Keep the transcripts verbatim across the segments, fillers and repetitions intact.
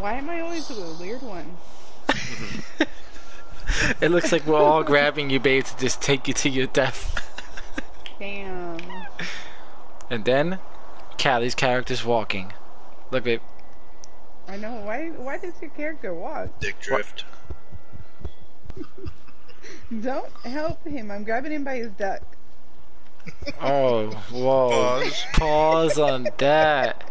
Why am I always the weird one? It looks like we're all grabbing you, babe, to just take you to your death. Damn. And then, Callie's character's walking. Look, babe. I know. Why? Why does your character walk? Dick drift. Don't help him. I'm grabbing him by his duck. Oh, whoa. Pause. Pause on that.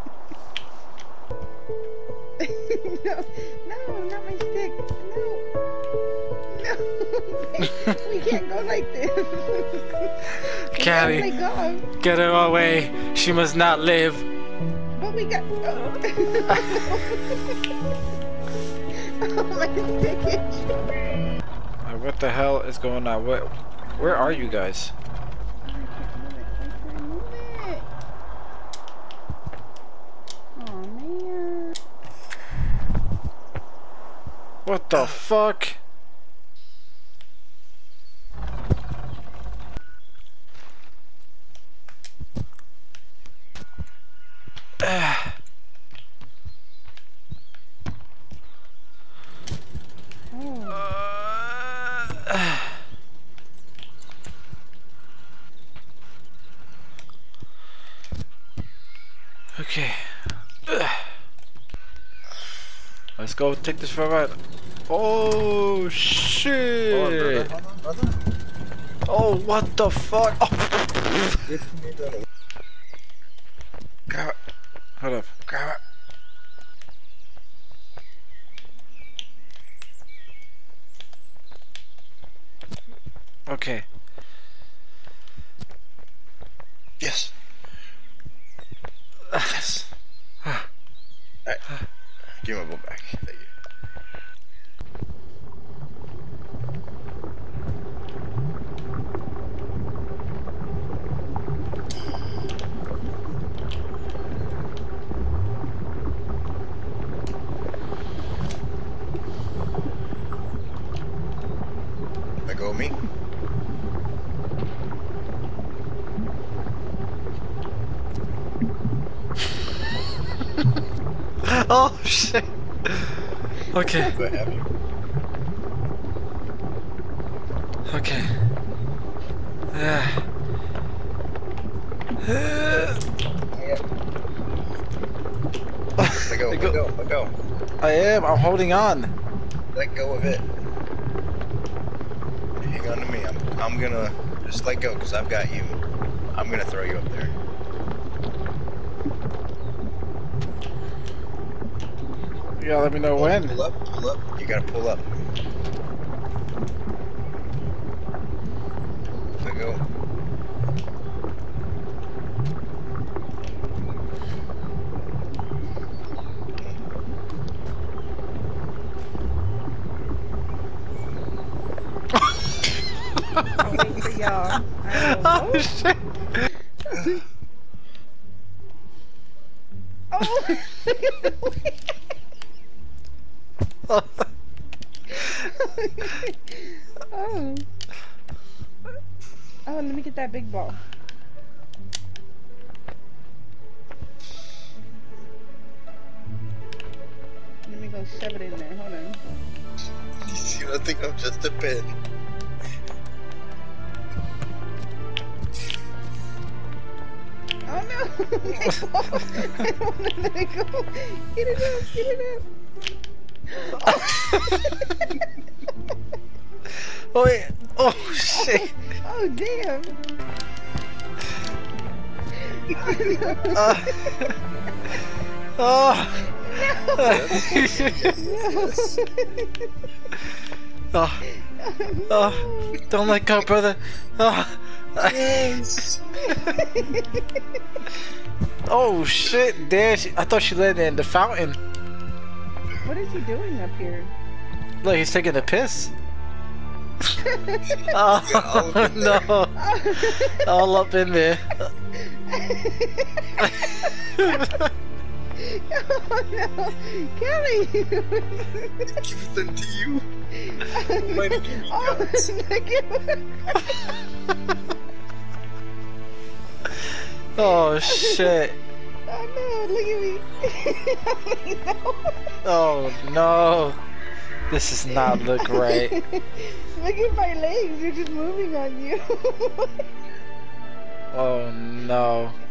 No, no, not my stick. No. No. We can't go like this. Callie, We gotta let go. get her away. She must not live. But we got. Oh, oh my stick is. Uh, What the hell is going on? What? Where are you guys? I can't move it. I can't move it. Oh man. What the fuck? Ah. Uh, okay. Ugh. Let's go take this for a ride. Oh shit! Hold on, brother. Hold on, brother. Oh, what the fuck? Oh. Grab it. Hold up. Grab it. Okay. Yes. Yes. Alright. Give my book back. Thank you. Let go of me. Oh shit. Okay. What have you? Okay. Uh. Uh. Let go, let go, let go. I am. I'm holding on. Let go of it. Hang on to me. I'm, I'm gonna just let go because I've got you. I'm gonna throw you up there. You gotta let me know Pull, when. Pull up, pull up. You gotta pull up. Let go. I'll wait for y'all. Oh shit. Oh. Oh. Oh. Oh, let me get that big ball. Let me go shove it in there. Hold on. You don't think I'm just a pin? Oh no! My ball. I don't want to let it go. Get it up. Get it up. Oh wait. Oh shit. Oh damn. Uh, oh. Oh. Oh. Don't let go, brother. Oh. Yes. Oh shit. There. She, I thought she let it in the fountain. What is he doing up here? Look, he's taking a piss. Oh no! All up in there. Oh no! Kelly! Give them to you. Might give me Oh, guns. Oh shit! Oh no, look at me. No. Oh no. This does not look right. Look at my legs, they're just moving on you. Oh no.